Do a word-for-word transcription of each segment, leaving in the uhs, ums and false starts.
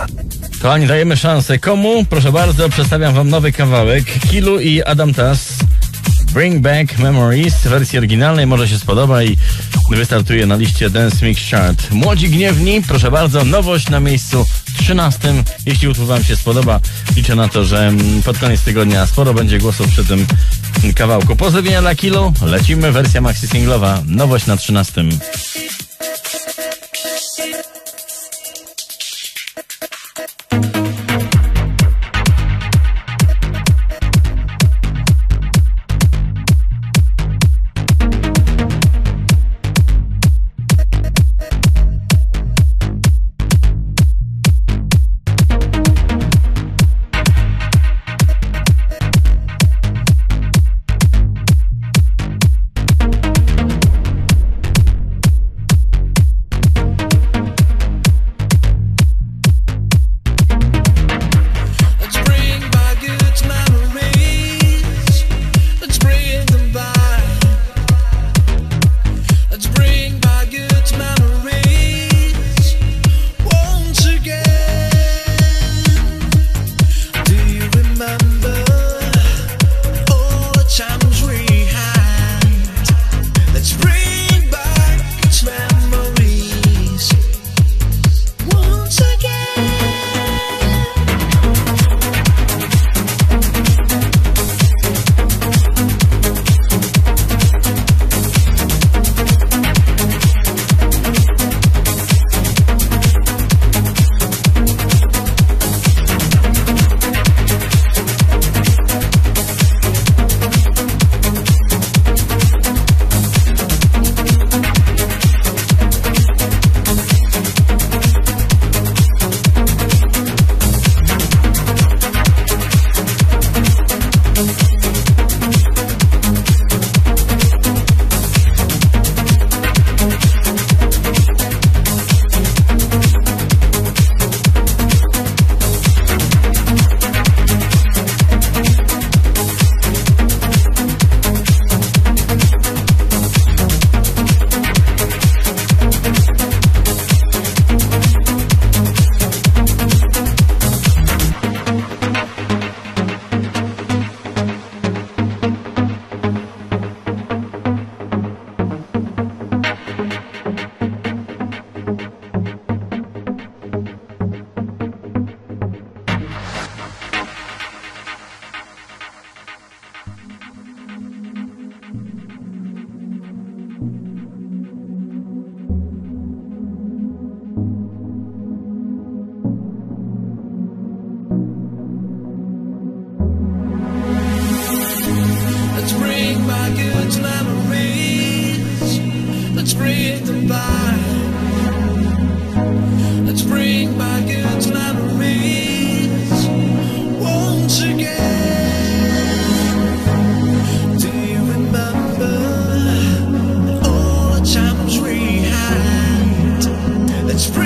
Kochani, dajemy szansę. Komu? Proszę bardzo, przedstawiam wam nowy kawałek. Kilu i Adam Taz. Bring Back Memories w wersji oryginalnej. Może się spodoba i wystartuje na liście Dance Mix Chart. Młodzi Gniewni, proszę bardzo, nowość na miejscu trzynastym. Jeśli utwór wam się spodoba, liczę na to, że pod koniec tygodnia sporo będzie głosów przy tym kawałku. Pozdrowienia dla Kilu. Lecimy, wersja maxi singlowa. Nowość na trzynastym.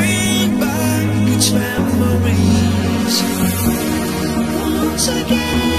Again.